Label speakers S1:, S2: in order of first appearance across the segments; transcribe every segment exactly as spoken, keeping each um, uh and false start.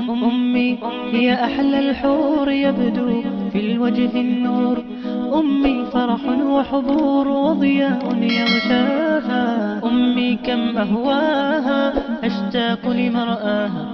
S1: أمي هي أحلى الحور يبدو في الوجه النور أمي فرح وحضور وضياء يغشاها أمي كم أهواها أشتاق لمرآها.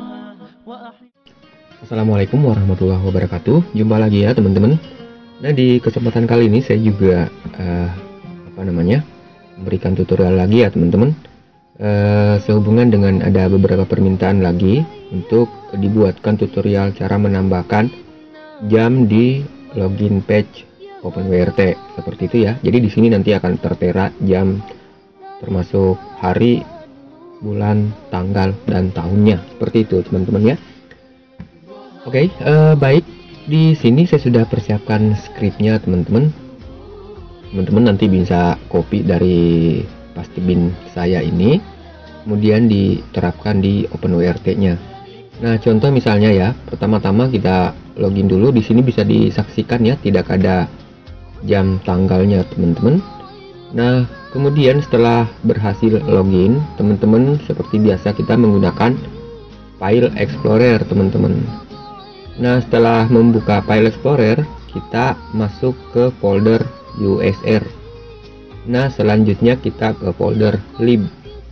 S2: Assalamualaikum warahmatullahi wabarakatuh. Jumpa lagi ya teman-teman. Nah, di kesempatan kali ini saya juga uh, apa namanya memberikan tutorial lagi ya teman-teman. Uh, sehubungan dengan ada beberapa permintaan lagi untuk dibuatkan tutorial cara menambahkan jam di login page OpenWrt seperti itu ya. Jadi di sini nanti akan tertera jam termasuk hari, bulan, tanggal dan tahunnya seperti itu teman-teman ya. Oke, okay, uh, baik. Di sini saya sudah persiapkan skripnya teman-teman. Teman-teman nanti bisa copy dari pastebin saya ini, kemudian diterapkan di OpenWrt-nya. Nah, contoh misalnya ya, pertama-tama kita login dulu. Di sini bisa disaksikan ya, tidak ada jam tanggalnya teman-teman. Nah, kemudian setelah berhasil login, teman-teman seperti biasa kita menggunakan File Explorer teman-teman. Nah, setelah membuka File Explorer, kita masuk ke folder U S R. Nah, selanjutnya kita ke folder lib.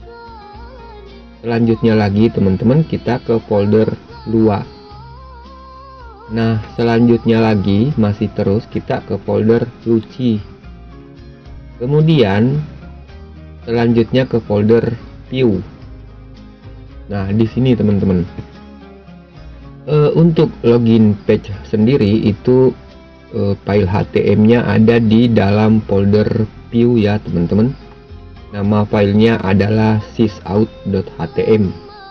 S2: Selanjutnya lagi teman-teman kita ke folder lua. Nah, selanjutnya lagi masih terus kita ke folder luci. Kemudian selanjutnya ke folder view. Nah, di sini teman-teman. Uh, untuk login page sendiri itu uh, file H T M-nya ada di dalam folder view ya teman-teman. Nama filenya adalah sysout.htm.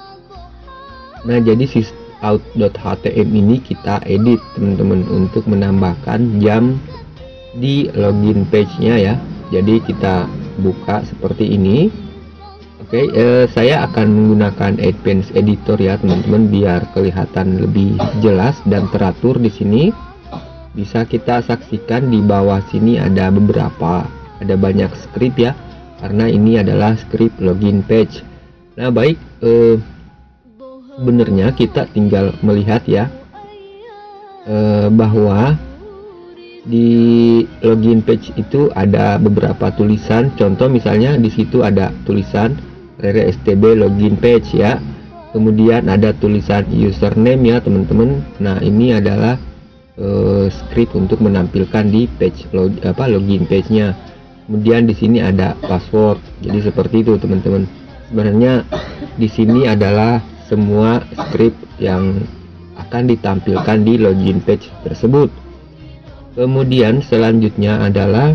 S2: Nah, jadi sysout.htm ini kita edit teman-teman untuk menambahkan jam di login page-nya ya. Jadi kita buka seperti ini. Oke, okay, eh, saya akan menggunakan Advanced Editor ya teman-teman biar kelihatan lebih jelas dan teratur di sini. Bisa kita saksikan di bawah sini ada beberapa, ada banyak script ya, karena ini adalah script login page. Nah, baik, eh, sebenarnya kita tinggal melihat ya eh, bahwa di login page itu ada beberapa tulisan. Contoh misalnya di situ ada tulisan rere stb login page ya. Kemudian ada tulisan username ya teman-teman. Nah, ini adalah uh, script untuk menampilkan di page log, apa login page-nya. Kemudian di sini ada password. Jadi seperti itu teman-teman. Sebenarnya di sini adalah semua script yang akan ditampilkan di login page tersebut. Kemudian selanjutnya adalah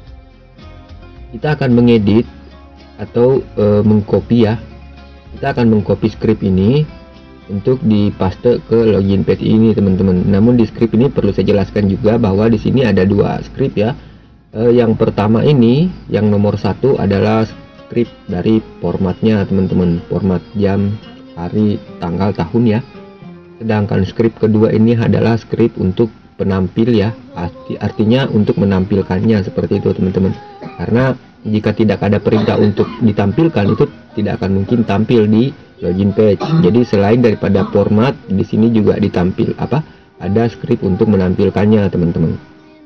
S2: kita akan mengedit atau e, mengcopy ya. Kita akan mengcopy script ini untuk dipaste ke login page ini teman-teman. Namun di script ini perlu saya jelaskan juga bahwa di sini ada dua script ya. E, yang pertama ini, yang nomor satu adalah script dari formatnya teman-teman, format jam, hari, tanggal, tahun ya. Sedangkan script kedua ini adalah script untuk penampil ya, arti artinya untuk menampilkannya seperti itu teman-teman. Karena jika tidak ada perintah untuk ditampilkan, itu tidak akan mungkin tampil di login page. Jadi selain daripada format, di sini juga ditampil apa? Ada script untuk menampilkannya teman-teman.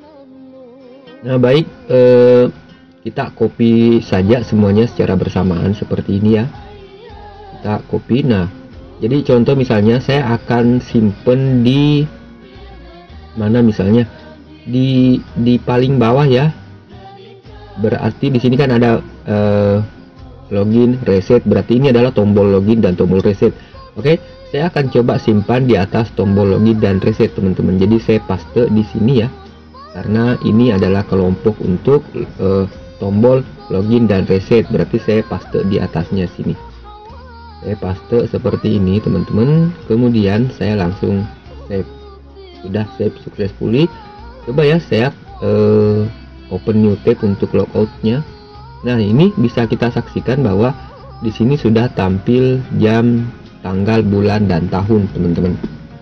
S2: Nah, baik, eh, kita copy saja semuanya secara bersamaan seperti ini ya. Kita copy. Nah, jadi contoh misalnya saya akan simpen di mana misalnya di di paling bawah ya. Berarti di sini kan ada uh, login, reset. Berarti ini adalah tombol login dan tombol reset. Oke, saya akan coba simpan di atas tombol login dan reset teman-teman. Jadi saya paste di sini ya, karena ini adalah kelompok untuk uh, tombol login dan reset. Berarti saya paste di atasnya sini. Saya paste seperti ini teman-teman. Kemudian saya langsung save. Sudah save successfully. Coba ya saya uh, open new tab untuk logoutnya. Nah, ini bisa kita saksikan bahwa di sini sudah tampil jam, tanggal, bulan dan tahun teman-teman.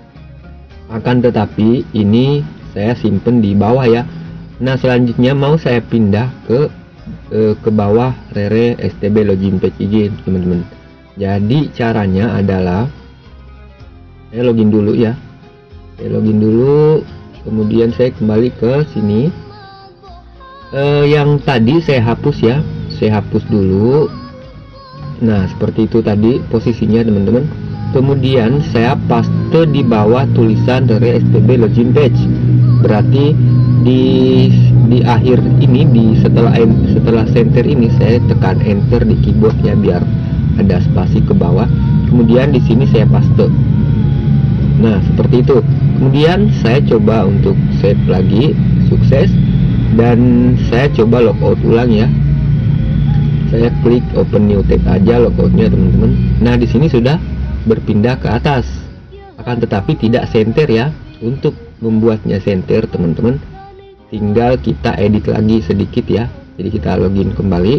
S2: Akan tetapi ini saya simpen di bawah ya. Nah, selanjutnya mau saya pindah ke eh, ke bawah rere stb login page I G teman-teman. Jadi caranya adalah Saya login dulu ya. Saya login dulu, kemudian saya kembali ke sini. Eh, yang tadi saya hapus ya, saya hapus dulu. Nah, seperti itu tadi posisinya teman-teman. Kemudian saya paste di bawah tulisan dari S T B login page. Berarti di di akhir ini, di setelah setelah center ini saya tekan enter di keyboardnya biar ada spasi ke bawah. Kemudian di sini saya paste. Nah, seperti itu. Kemudian saya coba untuk save lagi, sukses, dan saya coba logout ulang ya. Saya klik open new tab aja logoutnya teman-teman. Nah, di sini sudah berpindah ke atas. Akan tetapi tidak center ya. Untuk membuatnya center teman-teman, tinggal kita edit lagi sedikit ya. Jadi kita login kembali.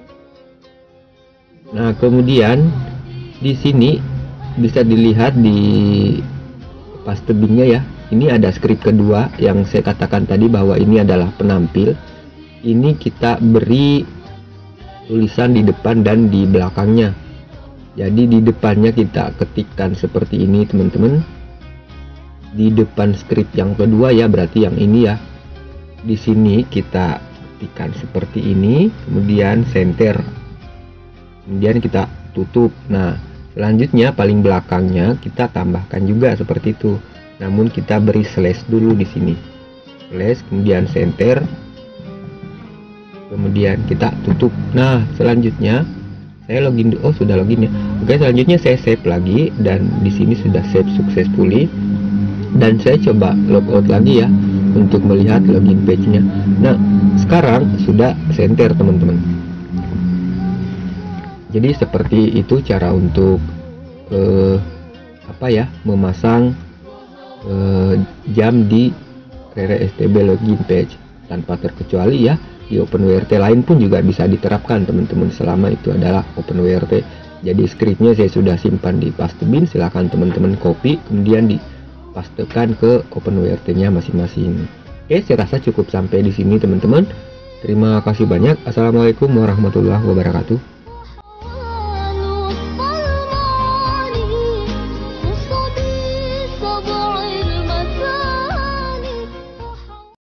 S2: Nah, kemudian di sini bisa dilihat di paste bingnya ya. Ini ada script kedua yang saya katakan tadi bahwa ini adalah penampil. Ini kita beri tulisan di depan dan di belakangnya. Jadi di depannya kita ketikkan seperti ini teman-teman. Di depan script yang kedua ya, berarti yang ini ya. Di sini kita ketikkan seperti ini, kemudian center. Kemudian kita tutup. Nah, selanjutnya paling belakangnya kita tambahkan juga seperti itu. Namun kita beri slash dulu di sini. Slash kemudian center. Kemudian kita tutup. Nah, selanjutnya saya login. Oh, sudah login ya. Oke, selanjutnya saya save lagi dan di sini sudah save successfully. Dan saya coba logout lagi ya untuk melihat login page-nya. Nah, sekarang sudah center teman-teman. Jadi seperti itu cara untuk eh, apa ya, memasang eh, jam di Rere S T B login page tanpa terkecuali ya. Di OpenWrt lain pun juga bisa diterapkan teman-teman, selama itu adalah OpenWrt. Jadi scriptnya saya sudah simpan di Pastebin, silahkan teman-teman copy kemudian dipastekan ke OpenWrt-nya masing-masing. Oke, saya rasa cukup sampai di sini teman-teman. Terima kasih banyak. Assalamualaikum warahmatullahi wabarakatuh.